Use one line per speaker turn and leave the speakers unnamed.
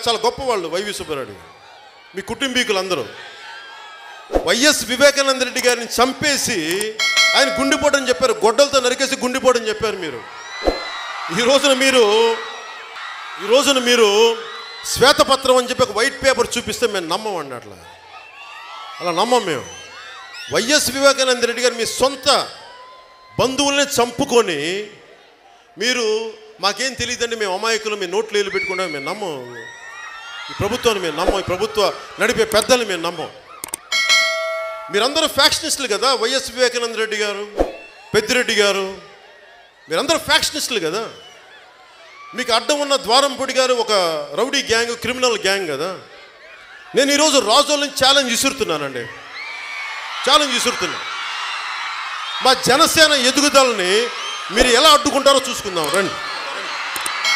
చాలా గొప్పవాళ్ళు వైవి సుబ్బారెడ్డి మీ కుటుంబీకులందరూ. వైఎస్ వివేకానంద రెడ్డి గారిని చంపేసి ఆయన గుండెపోటని చెప్పారు, గొడ్డలతో నరికేసి గుండెపోటని చెప్పారు మీరు. ఈ రోజున మీరు శ్వేతపత్రం అని చెప్పి ఒక వైట్ పేపర్ చూపిస్తే మేము నమ్మమండి. అలా నమ్మం మేము. వైఎస్ వివేకానంద రెడ్డి గారు మీ సొంత బంధువులనే చంపుకొని మీరు మాకేం తెలియదండి, మేము అమాయకులు, మీ నోట్లు వేలు పెట్టుకుంటాం, మేము నమ్మం. ఈ ప్రభుత్వాన్ని మేము నమ్మం, ఈ ప్రభుత్వ నడిపే పెద్దలు మేము నమ్మం. మీరందరూ ఫ్యాక్షనిస్టులు కదా, వైఎస్ వివేకానంద రెడ్డి గారు, పెద్దిరెడ్డి గారు, మీరందరూ ఫ్యాక్షనిస్టులు కదా. మీకు అడ్డం ఉన్న ద్వారంపూడి గారు ఒక రౌడీ గ్యాంగ్, క్రిమినల్ గ్యాంగ్ కదా. నేను ఈరోజు రాజోళ్ళని ఛాలెంజ్ విసురుతున్నానండి, ఛాలెంజ్ విసురుతున్నా. మా జనసేన ఎదుగుదలని మీరు ఎలా అడ్డుకుంటారో చూసుకుందాం రండి.